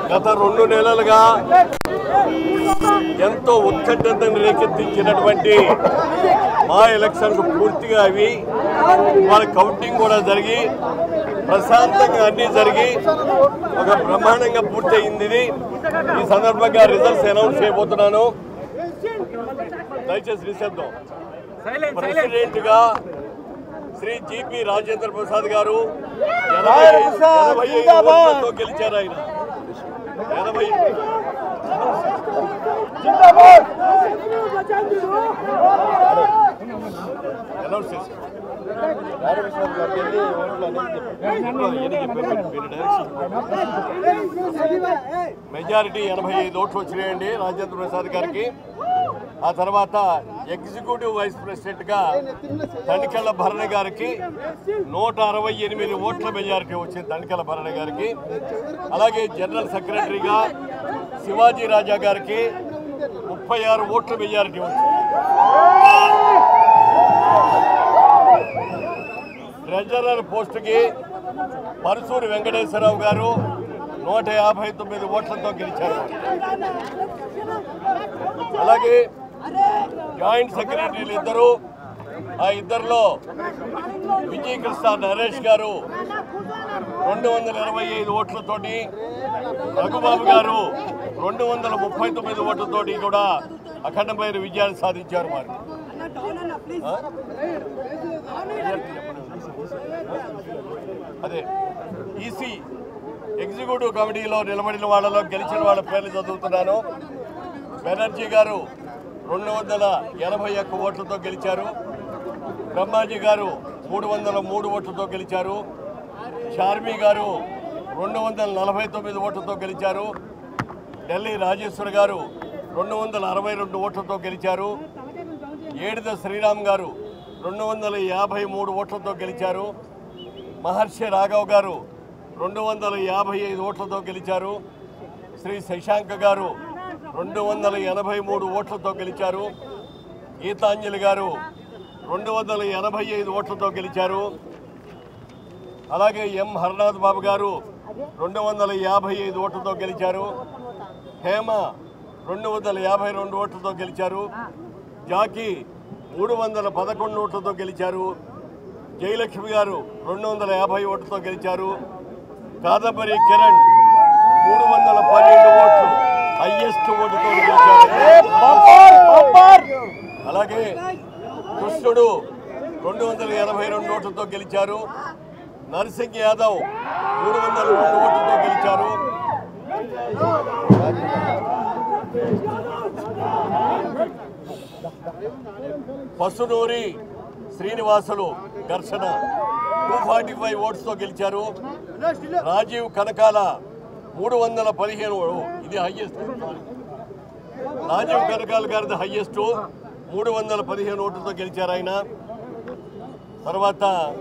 గత 2 నెలలుగా ఎంతో ఉత్కంఠతను రేకెత్తించినటువంటి మా ఎలక్షన్కు పూర్తిగా అవి వాళ్ళ కౌంటింగ్ కూడా జరిగి ప్రశాంతంగా అన్నీ జరిగి ఒక బ్రహ్మాండంగా పూర్తయింది. ఇది ఈ సందర్భంగా రిజల్ట్స్ అనౌన్స్ చేయబోతున్నాను. దయచేసి నిశ్శబ్దం. ప్రెసిడెంట్ గా శ్రీ జిపి రాజేంద్ర ప్రసాద్ గారు 85 ఓట్లతో గెలిచారు. ఆయన 80 అనౌన్స్ చేశారు. మెజారిటీ 85 ఓట్లు వచ్చినాయండి రాజేంద్ర ప్రసాద్ గారికి. ఆ తర్వాత ఎగ్జిక్యూటివ్ వైస్ ప్రెసిడెంట్ గా తనికెళ్ల భరణి గారికి 168 ఓట్ల మెజారిటీ వచ్చింది తనికెళ్ల భరణి గారికి. అలాగే జనరల్ సెక్రటరీగా శివాజీ రాజా గారికి 36 ఓట్ల మెజారిటీ వచ్చింది. ట్రెజరర్ పోస్టుకి పరుసూరి వెంకటేశ్వరరావు గారు 159 ఓట్లతో గెలిచారు. అలాగే జాయింట్ సెక్రటరీలు ఇద్దరు, ఆ ఇద్దరిలో విజయకృష్ణ నరేష్ గారు 225 ఓట్లతోటి, రఘుబాబు గారు 239 ఓట్లతోటి కూడా అఖండమైన విజయాన్ని సాధించారు. మరి అదే ఈసీ ఎగ్జిక్యూటివ్ కమిటీలో నిలబడిన వాళ్ళలో గెలిచిన వాళ్ళ పేర్లు చదువుతున్నాను. బెనర్జీ గారు 281 ఓట్లతో గెలిచారు. బ్రహ్మాజీ గారు 303 ఓట్లతో గెలిచారు. షార్మి గారు 249 ఓట్లతో గెలిచారు. ఢిల్లీ రాజేశ్వర్ గారు 262 ఓట్లతో గెలిచారు. ఏడిద శ్రీరామ్ గారు 253 ఓట్లతో గెలిచారు. మహర్షి రాఘవ్ గారు 255 ఓట్లతో గెలిచారు. శ్రీ శశాంక గారు 283 ఓట్లతో గెలిచారు. గీతాంజలి గారు 285 ఓట్లతో గెలిచారు. అలాగే ఎం హరనాథ్ బాబు గారు 255 ఓట్లతో గెలిచారు. హేమ 252 ఓట్లతో గెలిచారు. జాకీ 311 ఓట్లతో గెలిచారు. జయలక్ష్మి గారు 250 ఓట్లతో గెలిచారు. కాదంబరి కిరణ్ 312 ఓట్లు హైయెస్ట్ ఓటుతో గెలిచారు. అలాగే కృష్ణుడు 282 ఓట్లతో గెలిచారు. నరసింగ్ యాదవ్ 302 ఓట్లతో గెలిచారు. పసునూరి శ్రీనివాసులు ఘర్షణ 245 ఓట్స్తో గెలిచారు. రాజీవ్ కనకాల 315, ఇది హైయెస్ట్. రాజీవ్ కనకాల గారిది హైయెస్ట్ 315 ఓట్లతో గెలిచారు ఆయన. తర్వాత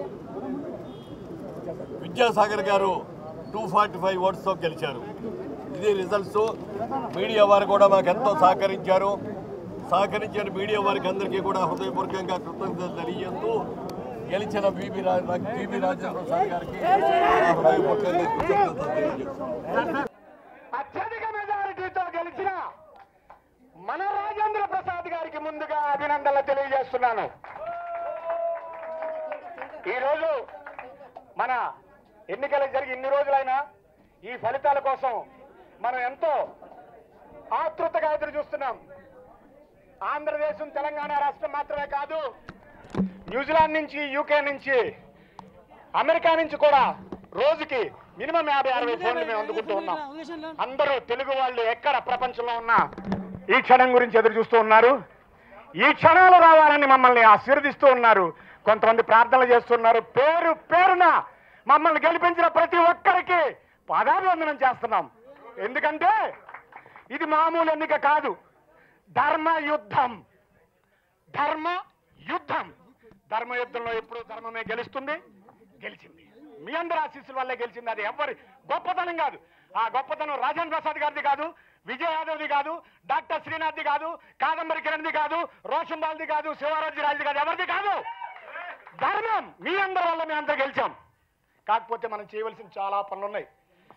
విద్యాసాగర్ గారు 245 ఓట్స్తో గెలిచారు. ఇది రిజల్ట్స్. మీడియా వారు కూడా మాకు ఎంతో సహకరించారు. సహకరించిన మీడియా వారికి అందరికీ కూడా హృదయపూర్వకంగా కృతజ్ఞతలు తెలియజేస్తూ గెలిచిన పివి రాజేంద్ర ప్రసాద్ గారికి హృదయపూర్వకంగా కృతజ్ఞతలు తెలియజేస్తున్నాను. అత్యధిక మెజారిటీతో గెలిచిన మన రాజేంద్ర ప్రసాద్ గారికి ముందుగా అభినందనలు తెలియజేస్తున్నాను. ఈరోజు మన ఎన్నికలు జరిగి ఇన్ని రోజులైనా ఈ ఫలితాల కోసం మనం ఎంతో ఆతృతగా ఎదురు చూస్తున్నాం. ఆంధ్రదేశం, తెలంగాణ రాష్ట్రం మాత్రమే కాదు, న్యూజిలాండ్ నుంచి, యూకే నుంచి, అమెరికా నుంచి కూడా రోజుకి మినిమం 50-60 ఫోన్లు మేము అందుకుంటూ ఉన్నాం. అందరూ తెలుగు వాళ్ళు ఎక్కడ ప్రపంచంలో ఉన్నా ఈ క్షణం గురించి ఎదురు చూస్తూ ఉన్నారు. ఈ క్షణాలు రావాలని మమ్మల్ని ఆశీర్వదిస్తూ ఉన్నారు. కొంతమంది ప్రార్థనలు చేస్తున్నారు. పేరు పేరున మమ్మల్ని గెలిపించిన ప్రతి ఒక్కరికి పాదాభివందనం చేస్తున్నాం. ఎందుకంటే ఇది మామూలు ఎన్నిక కాదు, ధర్మ యుద్ధం. ధర్మ యుద్ధం. ధర్మయుద్ధంలో ఎప్పుడు ధర్మమే గెలుస్తుంది, గెలిచింది. మీ అందరి ఆశీస్సుల వల్లే గెలిచింది. అది ఎవరి గొప్పతనం కాదు. ఆ గొప్పతనం రాజేంద్ర ప్రసాద్ గారిది కాదు, విజయ్ యాదవ్ది కాదు, డాక్టర్ శ్రీనాథ్ది కాదు, కాదంబరి కిరణ్ది కాదు, రోషన్ బాల్ది కాదు, శివరాజు రాజుది కాదు, ఎవరిది కాదు. ధర్మం మీ అందరి వల్ల మేము అందరూ గెలిచాం. కాకపోతే మనం చేయవలసిన చాలా పనులు ఉన్నాయి.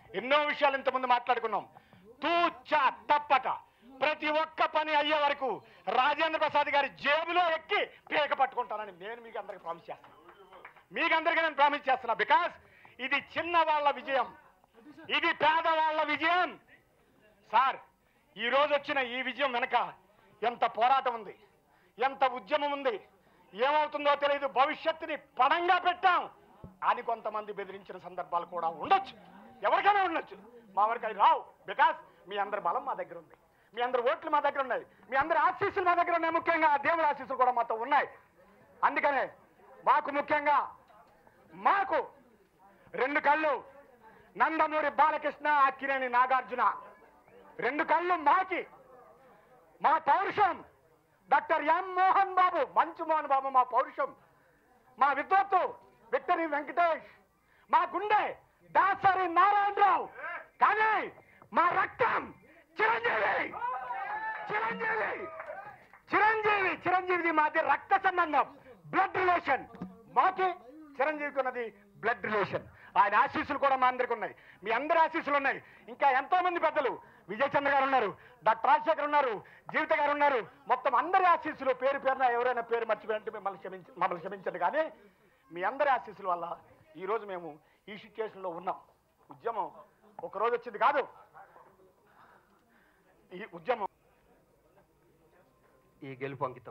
ఎన్నో విషయాలు ఇంతకుముందు మాట్లాడుకున్నాం. తూచా తప్పట ప్రతి ఒక్క పని అయ్యే వరకు రాజేంద్ర ప్రసాద్ గారి జేబులో ఎక్కి పీక పట్టుకుంటానని నేను మీకు అందరికి ప్రామిస్ చేస్తాను. మీకందరికీ నేను ప్రామిస్ చేస్తున్నా. బికాస్ ఇది చిన్న వాళ్ళ విజయం, ఇది పేదవాళ్ళ విజయం. సార్, ఈ రోజు వచ్చిన ఈ విజయం వెనక ఎంత పోరాటం ఉంది, ఎంత ఉద్యమం ఉంది. ఏమవుతుందో తెలియదు, భవిష్యత్తుని పణంగా పెట్టాం అని కొంతమంది బెదిరించిన సందర్భాలు కూడా ఉండొచ్చు, ఎవరికైనా ఉండొచ్చు. మా వరకు అవి రావు. బికాస్ మీ అందరి బలం మా దగ్గర ఉంది, మీ అందరి ఓట్లు మా దగ్గర ఉన్నాయి, మీ అందరి ఆశీస్సులు మా దగ్గర ఉన్నాయి. ముఖ్యంగా దేవుడి ఆశీస్సులు కూడా మాతో ఉన్నాయి. అందుకనే మాకు ముఖ్యంగా మాకు 2 కళ్ళు నందమూరి బాలకృష్ణ, అక్కినేని నాగార్జున, 2 కళ్ళు మాకి. మా పౌరుషం డాక్టర్ ఎం మోహన్ బాబు, మంచు మోహన్ బాబు మా పౌరుషం. మా విద్వత్తు విక్టరీ వెంకటేష్, మా గుండె దాసరి నారాయణరావు. కానీ మా రక్తం చిరంజీవి. చిరంజీవి చిరంజీవి చిరంజీవిది మాది రక్త సంబంధం, బ్లడ్ రిలేషన్. మాకి చిరంజీవికి ఉన్నది బ్లడ్ రిలేషన్. ఆయన ఆశీస్సులు కూడా మా అందరికి ఉన్నాయి, మీ అందరి ఆశీస్సులు ఉన్నాయి. ఇంకా ఎంతో మంది పెద్దలు, విజయ్ చంద్ర గారు ఉన్నారు, డాక్టర్ రాజశేఖర్ ఉన్నారు, జీవిత గారు ఉన్నారు. మొత్తం అందరి ఆశీస్సులు పేరు పేరున ఎవరైనా పేరు మర్చిపోయింటే మమ్మల్ని క్షమించండి. కానీ మీ అందరి ఆశీస్సుల వల్ల ఈరోజు మేము ఈ సిచ్యువేషన్లో ఉన్నాం. ఉద్యమం ఒకరోజు వచ్చింది కాదు. ఈ ఉద్యమం, ఈ గెలుపు అంకితం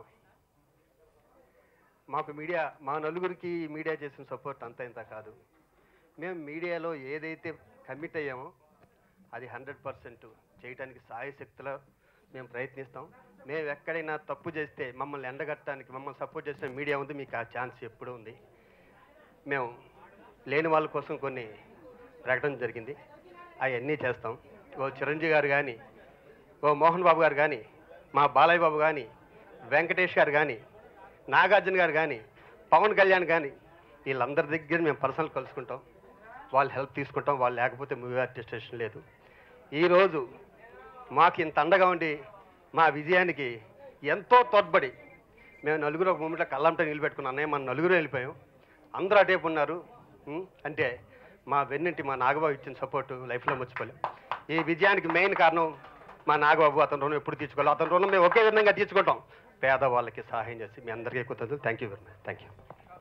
మాకు మీడియా, మా నలుగురికి మీడియా చేసిన సపోర్ట్ అంతా ఇంత కాదు. మేము మీడియాలో ఏదైతే కమిట్ అయ్యామో అది 100% చేయడానికి సాయశక్తిలో మేము ప్రయత్నిస్తాం. మేము ఎక్కడైనా తప్పు చేస్తే మమ్మల్ని ఎండగట్టడానికి మమ్మల్ని సపోర్ట్ చేసిన మీడియా ఉంది, మీకు ఆ ఛాన్స్ ఎప్పుడూ ఉంది. మేము లేని వాళ్ళ కోసం కొన్ని ప్రకటన జరిగింది, అవన్నీ చేస్తాం. ఓ చిరంజీవి గారు కానీ, ఓ మోహన్ బాబు గారు కానీ, మా బాలయ్య బాబు కానీ, వెంకటేష్ గారు కానీ, నాగార్జున గారు కానీ, పవన్ కళ్యాణ్ కానీ, వీళ్ళందరి దగ్గర మేము పర్సనల్ కలుసుకుంటాం, వాళ్ళు హెల్ప్ తీసుకుంటాం. వాళ్ళు లేకపోతే మూవీ ఆర్టిస్టేషన్ లేదు. ఈరోజు మాకు ఇంత అండగా ఉండి మా విజయానికి ఎంతో తోడ్పడి మేము నలుగురు ఒక మూమెంట్లో కళ్ళంట నిలబెట్టుకున్నాం. అన్నయ్య మన నలుగురు వెళ్ళిపోయాం, అందరూ అటేపు ఉన్నారు అంటే మా వెన్నింటి మా నాగబాబు ఇచ్చిన సపోర్టు లైఫ్లో మర్చిపోలేం. ఈ విజయానికి మెయిన్ కారణం మా నాగబాబు. అతని రుణం ఎప్పుడు తీర్చుకోవాలి, అతని రుణం మేము ఒకే విధంగా తీర్చుకుంటాం, పేదవాళ్ళకి సహాయం చేసి. మీ అందరికీ ఎక్కువ thank you very much. Thank you.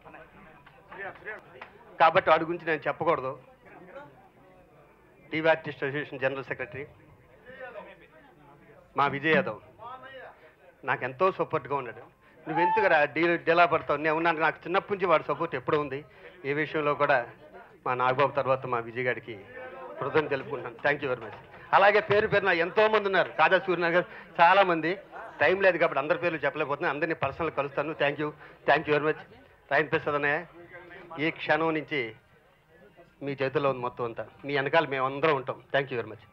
కాబట్టి వాడి గురించి నేను చెప్పకూడదు. TV artist association general secretary మా విజయ్ యాదవ్ నాకు ఎంతో సపోర్ట్గా ఉన్నాడు. నువ్వు ఎందుకురా డీలా పడతావు, నేను ఉన్నాను. నాకు చిన్నప్పటి నుంచి వాడి సపోర్ట్ ఎప్పుడూ ఉంది. ఈ విషయంలో కూడా మా నాగబాబు తర్వాత మా విజయ్ గారికి కృతజ్ఞతలు తెలుపుకుంటున్నాను. Thank you very much. అలాగే పేరు పేరున ఎంతోమంది ఉన్నారు, కాజా సూర్యనగర్ చాలామంది. టైం లేదు కాబట్టి అందరి పేర్లు చెప్పలేకపోతున్నాను, అందరినీ పర్సనల్ కలుస్తాను. Thank you very much. Rayan Prasad అన్నయ్య, ఈ క్షణం నుంచి మీ చేతుల్లో ఉంది మొత్తం అంతా, మీ వెనకాల మేమందరం ఉంటాం. Thank you very much.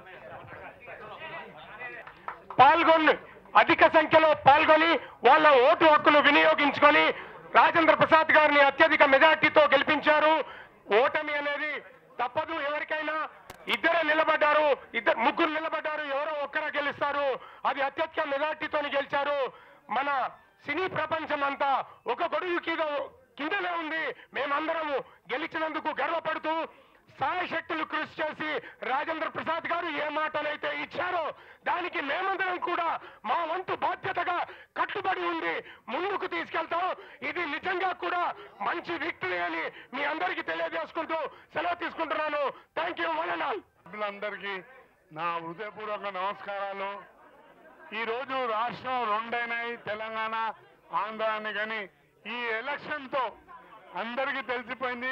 పాల్గొని అధిక సంఖ్యలో పాల్గొని వాళ్ళ ఓటు హక్కులు వినియోగించుకొని రాజేంద్ర ప్రసాద్ గారిని అత్యధిక మెజార్టీతో గెలిపించారు. ఓటమి అనేది తప్పదు ఎవరికైనా. ముగ్గురు నిలబడ్డారు, ఎవరో ఒక్కరే గెలుస్తారు. అది అత్యధిక మెజార్టీతో గెలిచారు. మన సినీ ప్రపంచం అంతా ఒక గొడుగు కిందనే ఉంది. మేమందరము గెలిచినందుకు గర్వపడుతూ సాయశక్తులు కృషి చేసి రాజేంద్ర ప్రసాద్ గారు ఏ మాటనైతే ఇచ్చారో దానికి మేమందరం కూడా మా వంతు బాధ్యతగా కట్టుబడి ఉంది ముందుకు తీసుకెళ్తాం. ఇది నిజంగా కూడా మంచి విక్టరీ అని మీ అందరికీ తెలియజేసుకుంటూ సెలవు తీసుకుంటున్నాను. Thank you one and all. సభ్యులందరికీ నా హృదయపూర్వక నమస్కారాలు. ఈరోజు రాష్ట్రం రెండైనాయి, తెలంగాణ ఆంధ్ర అని. కానీ ఈ ఎలక్షన్తో అందరికీ తెలిసిపోయింది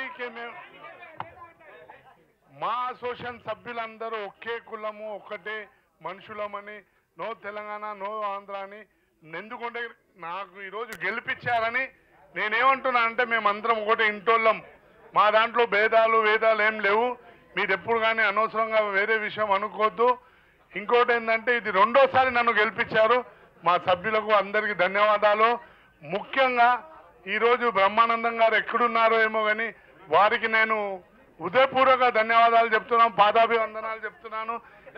మా అసోసియేషన్ సభ్యులందరూ ఒకే కులము, ఒక్కటే మనుషులమని. నో తెలంగాణ, నో ఆంధ్ర అని. ఎందుకంటే నాకు ఈరోజు గెలిపించారని నేనేమంటున్నా అంటే మేమందరం ఒకటే ఇంటోళ్ళం. మా దాంట్లో భేదాలు ఏం లేవు. మీరు ఎప్పుడు కానీ అనవసరంగా వేరే విషయం అనుకోవద్దు. ఇంకోటి ఏంటంటే ఇది రెండోసారి నన్ను గెలిపించారు. మా సభ్యులకు అందరికీ ధన్యవాదాలు. ముఖ్యంగా ఈరోజు బ్రహ్మానందం గారు ఎక్కడున్నారో ఏమో కానీ వారికి నేను హృదయపూర్వక ధన్యవాదాలు చెప్తున్నాను, పాదాభివందనాలు చెప్తున్నాను.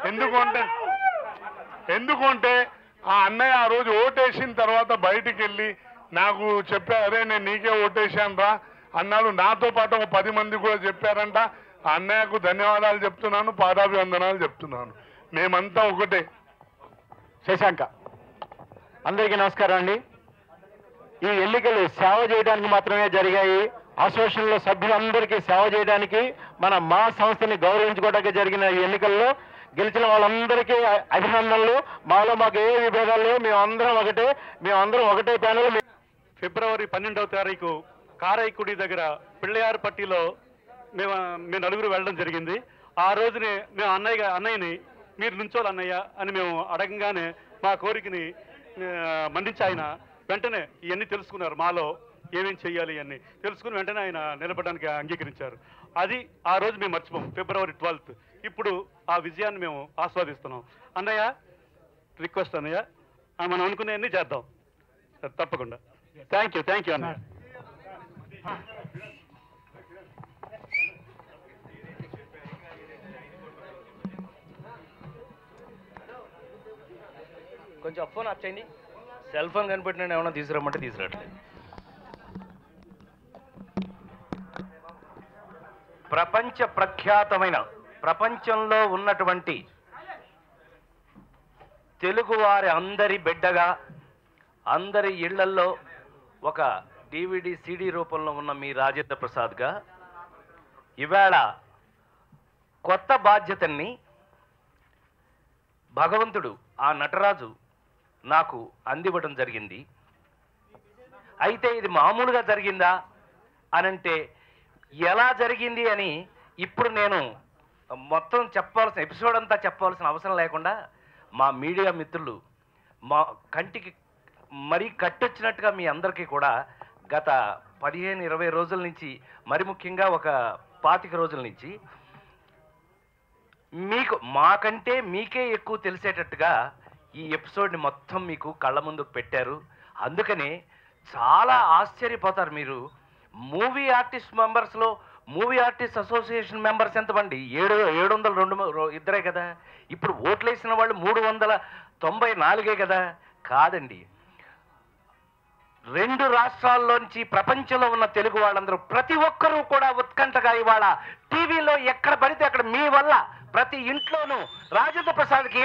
ఎందుకంటే ఆ అన్నయ్య ఆ రోజు ఓటేసిన తర్వాత బయటికి వెళ్ళి నాకు చెప్పారు, అరే నేను నీకే ఓటేసాను రా అన్నాడు. నాతో పాటు ఒక 10 మంది కూడా చెప్పారంట. ఆ అన్నయ్యకు ధన్యవాదాలు చెప్తున్నాను, పాదాభివందనాలు చెప్తున్నాను. మేమంతా ఒకటే. శశాంక, అందరికీ నమస్కారం అండి. ఈ ఎన్నికలు సేవ చేయడానికి మాత్రమే జరిగాయి. అసోసియేషన్లో సభ్యులందరికీ సేవ చేయడానికి, మా సంస్థని గౌరవించుకోవడానికి జరిగిన ఈ ఎన్నికల్లో గెలిచిన వాళ్ళందరికీ అభినందనలు. మాకు ఏ విభేదాలు లేవు, మేమందరం ఒకటే ప్యానెల్. ఫిబ్రవరి 12వ తారీఖు కారైకుడి దగ్గర పిళ్ళయారుపట్టిలో మేము నలుగురు వెళ్ళడం జరిగింది. ఆ రోజునే మేము అన్నయ్యని మీరు నుంచోలు అన్నయ్య అని మేము అడగంగానే మా కోరికని మన్నించి ఆయన వెంటనే ఇవన్నీ తెలుసుకున్నారు. మాలో ఏమేం చెయ్యాలి ఇవన్నీ తెలుసుకుని వెంటనే ఆయన నిలబడడానికి అంగీకరించారు. అది ఆ రోజు మేము మర్చిపోం. ఫిబ్రవరి 12th ఇప్పుడు ఆ విజయాన్ని మేము ఆస్వాదిస్తున్నాం. అన్నయ్య, రిక్వెస్ట్ అన్నయ్య, మనం అనుకునేవన్నీ చేద్దాం తప్పకుండా. థ్యాంక్ యూ అన్నయ్య. కొంచెం ఫోన్ ఆఫ్ చేయండి. సెల్ ఫోన్ కనిపెట్టిన ఏమన్నా తీసుకురమ్మంటే తీసుకురావట్లేదు. ప్రపంచ ప్రఖ్యాతమైన, ప్రపంచంలో ఉన్నటువంటి తెలుగువారి అందరి బిడ్డగా, అందరి ఇళ్లల్లో ఒక DVD CD రూపంలో ఉన్న మీ రాజేంద్ర ప్రసాద్గా ఇవాళ కొత్త బాధ్యతని భగవంతుడు, ఆ నటరాజు నాకు అందివ్వడం జరిగింది. అయితే ఇది మామూలుగా జరిగిందా అనంటే ఎలా జరిగింది అని ఇప్పుడు నేను మొత్తం చెప్పాల్సిన ఎపిసోడ్ అంతా చెప్పాల్సిన అవసరం లేకుండా మా మీడియా మిత్రులు మా కంటికి మరీ కట్టొచ్చినట్టుగా మీ అందరికీ కూడా గత 15-20 రోజుల నుంచి, మరి ముఖ్యంగా ఒక 25 రోజుల నుంచి మీకు మాకంటే మీకే ఎక్కువ తెలిసేటట్టుగా ఈ ఎపిసోడ్ని మొత్తం మీకు కళ్ళ ముందు పెట్టారు. అందుకనే చాలా ఆశ్చర్యపోతారు మీరు. మూవీ ఆర్టిస్ట్ మెంబర్స్లో మూవీ ఆర్టిస్ట్ అసోసియేషన్ మెంబర్స్ ఎంతమంది? 702 ఇద్దరే కదా. ఇప్పుడు ఓట్లేసిన వాళ్ళు 394 కదా. కాదండి, 2 రాష్ట్రాల్లోంచి ప్రపంచంలో ఉన్న తెలుగు వాళ్ళందరూ ప్రతి ఒక్కరూ కూడా ఉత్కంఠగా ఇవాళ టీవీలో ఎక్కడ పడితే అక్కడ మీ వల్ల ప్రతి ఇంట్లోనూ రాజేంద్ర ప్రసాద్కి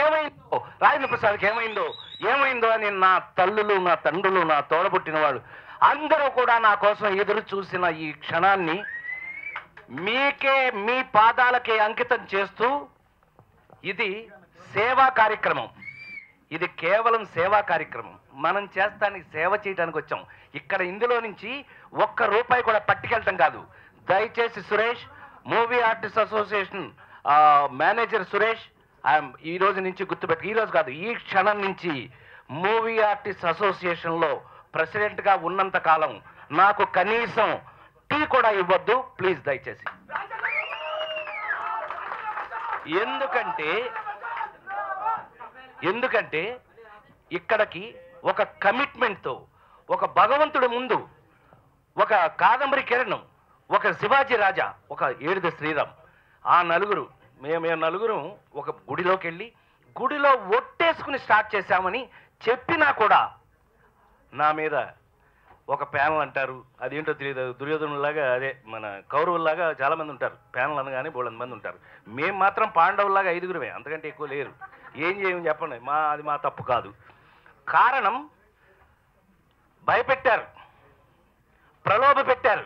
ఏమైందో అని నా తల్లులు, నా తండ్రులు, నా తోడబుట్టిన వాళ్ళు అందరూ కూడా నా కోసం ఎదురు చూసిన ఈ క్షణాన్ని మీకే, మీ పాదాలకే అంకితం చేస్తూ, ఇది సేవా కార్యక్రమం. ఇది కేవలం సేవా కార్యక్రమం. మనం చేస్తానికి సేవ చేయడానికి వచ్చాం. ఇక్కడ ఇందులో నుంచి ₹1 కూడా పట్టుకెళ్ళటం కాదు. దయచేసి Suresh, movie artist association manager Suresh, ఈ రోజు నుంచి గుర్తుపెట్టు, ఈ రోజు కాదు, ఈ క్షణం నుంచి మూవీ ఆర్టిస్ట్ అసోసియేషన్లో ప్రెసిడెంట్గా ఉన్నంత కాలం నాకు కనీసం టీ కూడా ఇవ్వద్దు ప్లీజ్, దయచేసి. ఎందుకంటే ఇక్కడికి ఒక కమిట్మెంట్తో, ఒక భగవంతుడి ముందు, ఒక కాదంబరి కిరణం, ఒక శివాజీ రాజా, ఒక ఏడుద శ్రీరామ్, ఆ నలుగురు, మేము నలుగురు ఒక గుడిలోకి వెళ్ళి గుడిలో ఒట్టేసుకుని స్టార్ట్ చేశామని చెప్పినా కూడా నా మీద ఒక ప్యానల్ అంటారు. అదేంటో తెలియదు. దుర్యోధనులాగా, అదే మన కౌరవుల్లాగా చాలా మంది ఉంటారు. ప్యానల్ అనగానే 300 మంది ఉంటారు. మేము మాత్రం పాండవుల్లాగా 5గురమే, అంతకంటే ఎక్కువ లేరు. ఏం చేయమని చెప్పండి, అది మా తప్పు కాదు. కారణం భయపెట్టారు, ప్రలోభ పెట్టారు,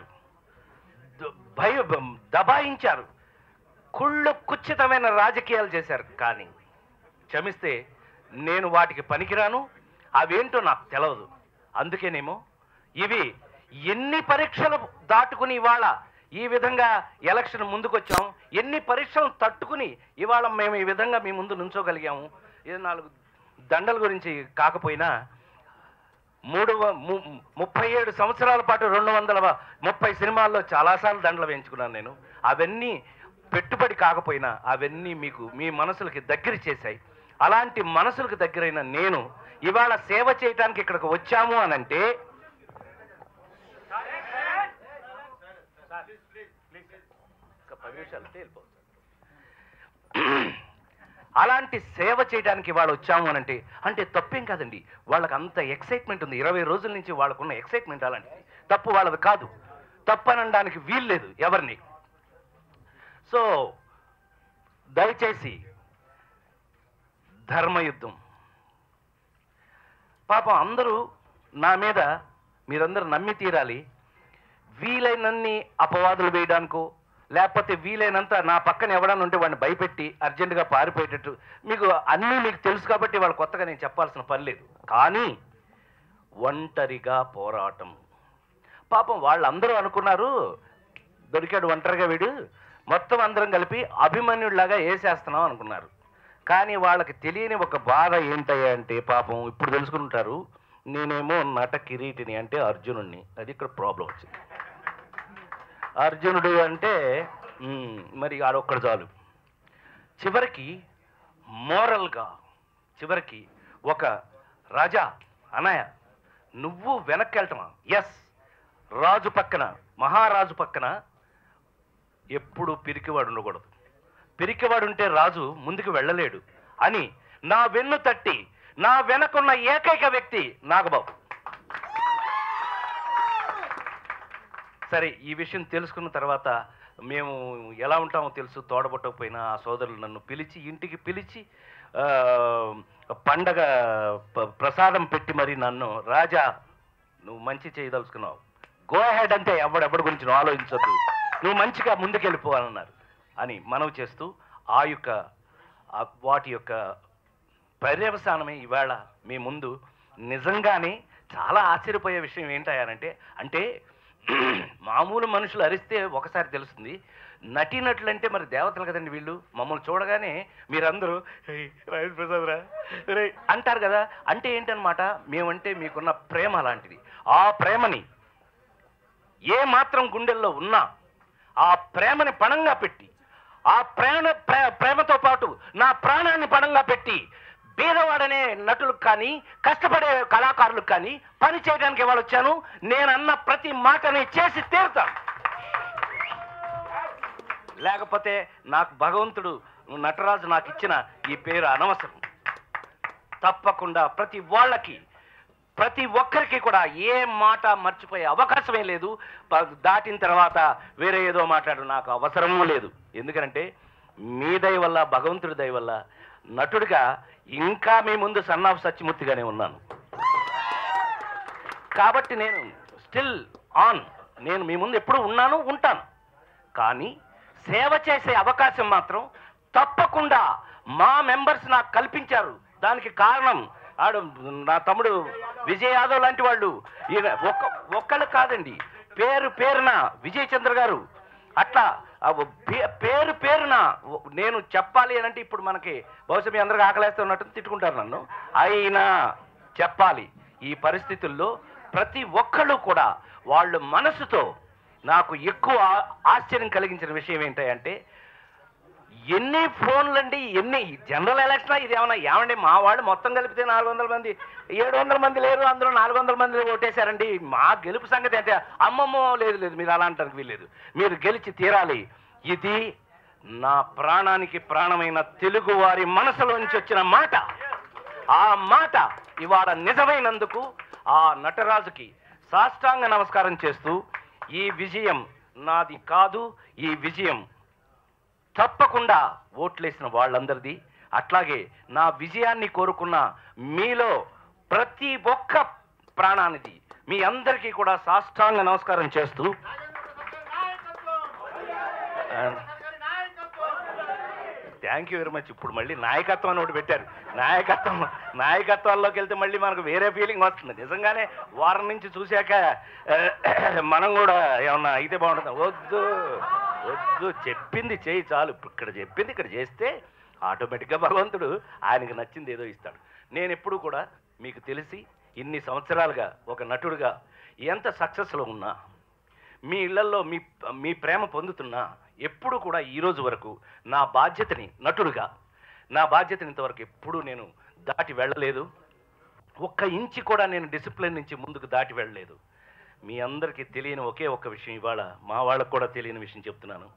దబాయించారు, కుచ్చితమైన రాజకీయాలు చేశారు. కానీ క్షమిస్తే నేను వాటికి పనికిరాను, అవేంటో నాకు తెలవదు. అందుకేనేమో ఇవి ఎన్ని పరీక్షలు దాటుకుని ఇవాళ ఈ విధంగా ఎలక్షన్ ముందుకొచ్చాం, ఎన్ని పరీక్షలు తట్టుకుని ఇవాళ మేము ఈ విధంగా మీ ముందు నుంచోగలిగాము. ఇది 4 దండల గురించి కాకపోయినా 37 సంవత్సరాల పాటు 230 సినిమాల్లో చాలాసార్లు దండలు వేయించుకున్నాను నేను. అవన్నీ పెట్టుబడి కాకపోయినా అవన్నీ మీకు మీ మనసులకి దగ్గర చేశాయి. అలాంటి మనసులకు దగ్గరైన నేను ఇవాళ సేవ చేయడానికి ఇక్కడికి వచ్చాము అనంటే, అలాంటి సేవ చేయడానికి వాళ్ళు వచ్చాము అంటే తప్పేం కాదండి. వాళ్ళకి అంత ఎక్సైట్మెంట్ ఉంది. 20 రోజుల నుంచి వాళ్ళకున్న ఎక్సైట్మెంట్ అలాంటిది. తప్పు వాళ్ళది కాదు, తప్పనడానికి వీల్లేదు ఎవరిని. సో దయచేసి ధర్మయుద్ధం. పాపం అందరూ నా మీద మీరందరూ నమ్మి తీరాలి. వీలైనన్ని అపవాదులు వేయడానికో లేకపోతే వీలైనంత నా పక్కన ఎవడన్నా ఉంటే వాడిని భయపెట్టి అర్జెంటుగా పారిపోయేటట్టు మీకు తెలుసు కాబట్టి వాళ్ళు కొత్తగా నేను చెప్పాల్సిన పని లేదు. కానీ ఒంటరిగా పోరాటం. పాపం వాళ్ళందరూ అనుకున్నారు దొరికాడు ఒంటరిగా వీడు, మొత్తం అందరం కలిపి అభిమన్యుడిలాగా వేసేస్తున్నాం అనుకున్నారు. కానీ వాళ్ళకి తెలియని ఒక బాధ ఏంటయ్యా అంటే పాపం ఇప్పుడు తెలుసుకుంటారు, నేనేమో నట కిరీటిని అంటే అర్జునుడిని. అది ఇక్కడ ప్రాబ్లం వచ్చింది. అర్జునుడు అంటే మరి ఆడొక్కడు చాలు. చివరికి మోరల్గా చివరికి ఒక రాజా అన్నయ్య నువ్వు వెనక్కి వెళ్ళటమా? ఎస్, రాజు పక్కన మహారాజు పక్కన ఎప్పుడు పిరికివాడు ఉండకూడదు. పిరికివాడుంటే రాజు ముందుకు వెళ్ళలేడు అని నా వెన్ను తట్టి నా వెనకున్న ఏకైక వ్యక్తి నాగబాబు. సరే, ఈ విషయం తెలుసుకున్న తర్వాత మేము ఎలా ఉంటామో తెలుసు. తోడబుట్టకపోయినా ఆ సోదరులు నన్ను పిలిచి ఇంటికి పిలిచి పండగ ప్రసాదం పెట్టి మరి నన్ను, రాజా నువ్వు మంచి చేయదలుచుకున్నావు, గో హెడ్ అంటే ఎవడెవడి గురించి నువ్వు ఆలోచించొద్దు, నువ్వు మంచిగా ముందుకెళ్ళిపోవాలన్నారు అని మనవి చేస్తూ ఆ యొక్క వాటి యొక్క పర్యవసానమే ఇవాళ మీ ముందు. నిజంగానే చాలా ఆశ్చర్యపోయే విషయం ఏంటంటే అంటే మామూలు మనుషులు అరిస్తే ఒకసారి తెలుస్తుంది, నటీనటులు అంటే మరి దేవతలు కదండి వీళ్ళు. మమ్మల్ని చూడగానే మీరందరూ ప్రసాద్ రా అంటారు కదా. అంటే ఏంటనమాట, మేమంటే మీకున్న ప్రేమ అలాంటిది. ఆ ప్రేమని ఏ మాత్రం గుండెల్లో ఉన్నా ఆ ప్రేమని పణంగా పెట్టి, ఆ ప్రేమతో పాటు నా ప్రాణాన్ని పణంగా పెట్టి బీదవాడనే నటులకు కానీ కష్టపడే కళాకారులకు కానీ పని చేయడానికి ఇవాళ వచ్చాను. నేనన్న ప్రతి మాటని చేసి తీరుతాను. లేకపోతే నాకు భగవంతుడు నటరాజు నాకు ఇచ్చిన ఈ పేరు అనవసరం. తప్పకుండా ప్రతి ఒక్కరికి కూడా ఏ మాట మర్చిపోయే అవకాశమే లేదు. దాటిన తర్వాత వేరే ఏదో మాట్లాడు నాకు అవసరమూ లేదు. ఎందుకంటే మీ దయ వల్ల, భగవంతుడి దయ వల్ల నటుడిగా ఇంకా మీ ముందు సన్నాఫ్ సత్యమూర్తిగానే ఉన్నాను. కాబట్టి నేను స్టిల్ ఆన్, నేను మీ ముందు ఎప్పుడు ఉన్నాను, ఉంటాను. కానీ సేవ చేసే అవకాశం మాత్రం తప్పకుండా మా మెంబర్స్ నాకు కల్పించారు. దానికి కారణం నా తమ్ముడు విజయ్ యాదవ్ లాంటి వాళ్ళు. ఒక్కళ్ళు కాదండి, పేరున విజయ్ చంద్ర గారు, అట్లా పేరున నేను చెప్పాలి అని అంటే ఇప్పుడు మనకి బహుశా మీ అందరికి ఆకలేస్తున్నట్టు తిట్టుకుంటారు నన్ను, అయినా చెప్పాలి. ఈ పరిస్థితుల్లో ప్రతి ఒక్కళ్ళు కూడా వాళ్ళు మనసుతో నాకు ఎక్కువ ఆశ్చర్యం కలిగించిన విషయం ఏంటంటే, ఎన్ని ఫోన్లండి, ఎన్ని జనరల్ ఎలక్షన్ ఇది ఏమండి మా వాళ్ళు మొత్తం కలిపితే 400 మంది 700 మంది లేరు, అందులో 400 మంది ఓటేశారండి, మా గెలుపు సంగతి అంటే అమ్మమ్మో లేదు మీరు అలా అంటానికి వీల్లేదు, మీరు గెలిచి తీరాలి. ఇది నా ప్రాణానికి ప్రాణమైన తెలుగు వారి మనసులోంచి వచ్చిన మాట. ఆ మాట ఇవాళ నిజమైనందుకు ఆ నటరాజుకి సాష్టాంగ నమస్కారం చేస్తూ, ఈ విజయం నాది కాదు, ఈ విజయం తప్పకుండా ఓట్లేసిన వాళ్ళందరిది. అట్లాగే నా విజయాన్ని కోరుకున్న మీలో ప్రతి ఒక్క ప్రాణానిది. మీ అందరికీ కూడా సాష్టాంగ నమస్కారం చేస్తూ థ్యాంక్ యూ వెరీ మచ్. ఇప్పుడు మళ్ళీ నాయకత్వం అని ఒకటి పెట్టారు. నాయకత్వాల్లోకి వెళ్తే మళ్ళీ మనకు వేరే ఫీలింగ్ వస్తుంది. నిజంగానే వారం నుంచి చూశాక మనం కూడా ఏమన్నా అయితే బాగుంటుంది. వద్దు చెప్పింది చేయి చాలు. ఇక్కడ చెప్పింది ఇక్కడ చేస్తే ఆటోమేటిక్గా భగవంతుడు ఆయనకి నచ్చింది ఏదో ఇస్తాడు. నేను ఎప్పుడు కూడా మీకు తెలిసి ఇన్ని సంవత్సరాలుగా ఒక నటుడుగా ఎంత సక్సెస్లో ఉన్నా, మీ ఇళ్లలో మీ ప్రేమ పొందుతున్నా, ఎప్పుడు కూడా ఈరోజు వరకు నా బాధ్యతని నటుడుగా నా బాధ్యతని ఇంతవరకు ఎప్పుడూ నేను దాటి వెళ్ళలేదు. ఒక్క ఇంచి కూడా నేను డిసిప్లిన్ నుంచి ముందుకు దాటి వెళ్ళలేదు. మీ అందరికీ తెలియని ఒకే ఒక్క విషయం ఇవాళ మా వాళ్ళకు కూడా తెలియని విషయం చెప్తున్నాను.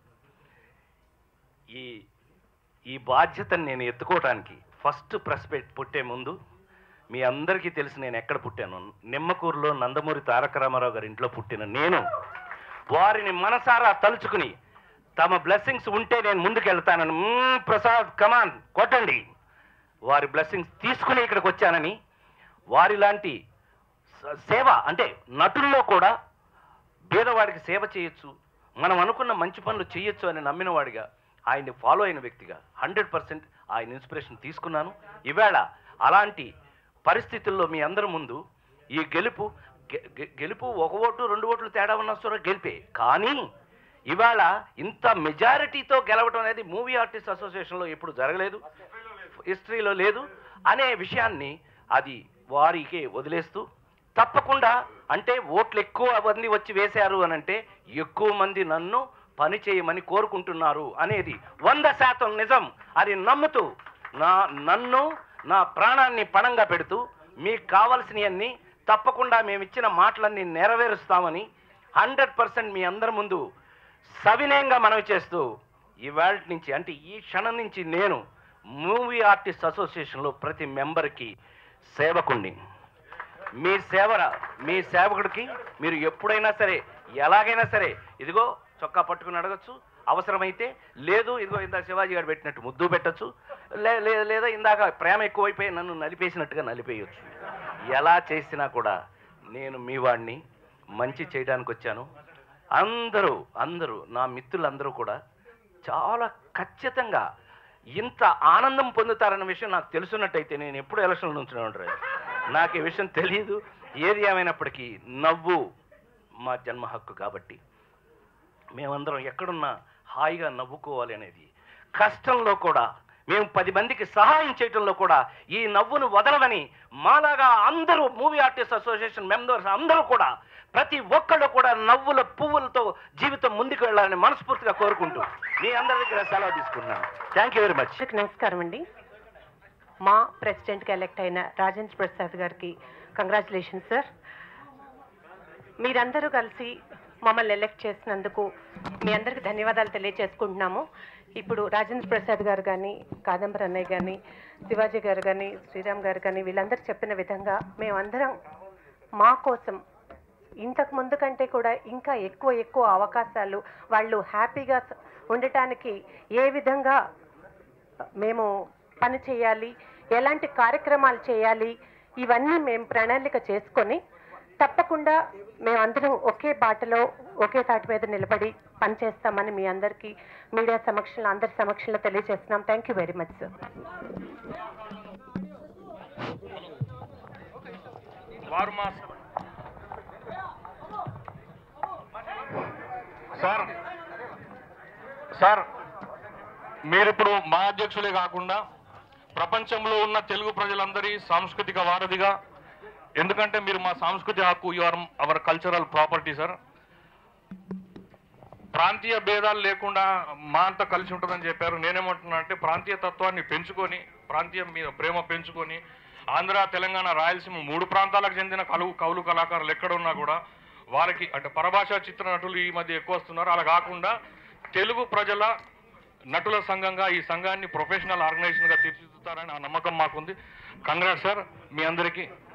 ఈ బాధ్యతను నేను ఎత్తుకోవటానికి ఫస్ట్ ప్రెస్ పుట్టే ముందు మీ అందరికీ తెలిసి నేను ఎక్కడ పుట్టాను. నిమ్మకూరులో నందమూరి తారక రామారావు గారి ఇంట్లో పుట్టిన నేను వారిని మనసారా తలుచుకుని తమ బ్లెస్సింగ్స్ ఉంటే నేను ముందుకెళ్తానని ప్రసాద్ కమాన్ కొట్టండి వారి బ్లెస్సింగ్స్ తీసుకుని ఇక్కడికి వచ్చానని వారిలాంటి సేవ అంటే నటుల్లో కూడా పేదవాడికి సేవ చేయొచ్చు మనం అనుకున్న మంచి పనులు చేయొచ్చు అని నమ్మిన వాడిగా ఆయన్ని ఫాలో అయిన వ్యక్తిగా 100% ఆయన ఇన్స్పిరేషన్ తీసుకున్నాను. ఈవేళ అలాంటి పరిస్థితుల్లో మీ అందరి ముందు ఈ గెలుపు 1 ఓటు 2 ఓట్లు తేడా ఉన్న సరే గెలిపే, కానీ ఇవాళ ఇంత మెజారిటీతో గెలవడం అనేది మూవీ ఆర్టిస్ట్ అసోసియేషన్లో ఎప్పుడు జరగలేదు, హిస్టరీలో లేదు అనే విషయాన్ని అది వారికి వదిలేస్తూ తప్పకుండా అంటే ఓట్లు ఎక్కువ మంది వచ్చి వేశారు అని అంటే ఎక్కువ మంది నన్ను పని చేయమని కోరుకుంటున్నారు అనేది 100% నిజం అని నమ్ముతూ నన్ను నా ప్రాణాన్ని పణంగా పెడుతూ మీకు కావలసినవన్నీ తప్పకుండా మేము ఇచ్చిన మాటలన్నీ నెరవేరుస్తామని 100% మీ అందరి ముందు సవినయంగా మనవి చేస్తూ ఇవాళ నుంచి అంటే ఈ క్షణం నుంచి నేను మూవీ ఆర్టిస్ట్ అసోసియేషన్లో ప్రతి మెంబర్కి సేవకుణ్ణి. మీ సేవకుడికి మీరు ఎప్పుడైనా సరే ఎలాగైనా సరే ఇదిగో చొక్కా పట్టుకుని అడగచ్చు, అవసరమైతే లేదు ఇదిగో ఇందాక శివాజీ గారు పెట్టినట్టు ముద్దు పెట్టచ్చు, లేదా ఇందాక ప్రేమ ఎక్కువైపోయి నన్ను నలిపేసినట్టుగా నలిపేయచ్చు. ఎలా చేసినా కూడా నేను మీ వాడిని మంచి చేయడానికి వచ్చాను. అందరూ నా మిత్రులందరూ కూడా చాలా ఖచ్చితంగా ఇంత ఆనందం పొందుతారన్న విషయం నాకు తెలుసున్నట్టయితే నేను ఎప్పుడు ఎలక్షన్లో నుంచునే ఉంటాను. నాకు ఈ విషయం తెలియదు. ఏది ఏమైనప్పటికీ నవ్వు మా జన్మ హక్కు కాబట్టి మేమందరం ఎక్కడున్నా హాయిగా నవ్వుకోవాలి అనేది, కష్టంలో కూడా మేము 10 మందికి సహాయం చేయడంలో కూడా ఈ నవ్వును వదలదని మాలాగా అందరూ మూవీ ఆర్టిస్ట్ అసోసియేషన్ మెంబర్స్ అందరూ కూడా ప్రతి ఒక్కళ్ళు కూడా నవ్వుల పువ్వులతో జీవితం ముందుకు వెళ్ళాలని మనస్ఫూర్తిగా కోరుకుంటూ మీ అందరి దగ్గర సెలవు తీసుకుంటున్నాను. Thank you very much. నమస్కారం అండి. మా ప్రెసిడెంట్గా ఎలక్ట్ అయిన రాజేంద్ర ప్రసాద్ గారికి కంగ్రాచులేషన్ సార్. మీరందరూ కలిసి మమ్మల్ని ఎలక్ట్ చేసినందుకు మీ అందరికి ధన్యవాదాలు తెలియజేసుకుంటున్నాము. ఇప్పుడు రాజేంద్ర ప్రసాద్ గారు కానీ, కాదంబరి అన్నయ్య కానీ, శివాజీ గారు కానీ, శ్రీరామ్ గారు కానీ వీళ్ళందరూ చెప్పిన విధంగా మేమందరం మా కోసం ఇంతకు ముందు కంటే కూడా ఇంకా ఎక్కువ అవకాశాలు వాళ్ళు హ్యాపీగా ఉండటానికి ఏ విధంగా మేము పని చేయాలి, ఎలాంటి కార్యక్రమాలు చేయాలి ఇవన్నీ మేము ప్రణాళిక చేసుకొని తప్పకుండా మేమందరం ఒకే బాటలో ఒకే తాటి మీద నిలబడి పనిచేస్తామని మీ అందరికీ మీడియా సమక్షంలో అందరి సమక్షంలో తెలియజేస్తున్నాం. Thank you very much sir. Sir మీరిప్పుడు మా అధ్యక్షులే కాకుండా ప్రపంచంలో ఉన్న తెలుగు ప్రజలందరి సాంస్కృతిక వారధిగా, ఎందుకంటే మీరు మా సాంస్కృతిక హక్కు, you are our cultural property sir. ప్రాంతీయ భేదాలు లేకుండా మా అంతా కలిసి ఉంటుందని చెప్పారు. నేనేమంటున్నా అంటే ప్రాంతీయ తత్వాన్ని పెంచుకొని, ప్రాంతీయం మీద ప్రేమ పెంచుకొని, ఆంధ్ర, తెలంగాణ, రాయలసీమ 3 ప్రాంతాలకు చెందిన కవులు కళాకారులు ఎక్కడున్నా కూడా వాళ్ళకి అంటే పరభాషా చిత్ర నటులు ఈ మధ్య ఎక్కువ వస్తున్నారు. అలా కాకుండా తెలుగు ప్రజల నటుల సంఘంగా ఈ సంఘాన్ని ప్రొఫెషనల్ ఆర్గనైజేషన్గా తీర్చిదిద్దుతారని ఆ నమ్మకం మాకుంది. కంగ్రాట్స్ సార్ మీ అందరికీ.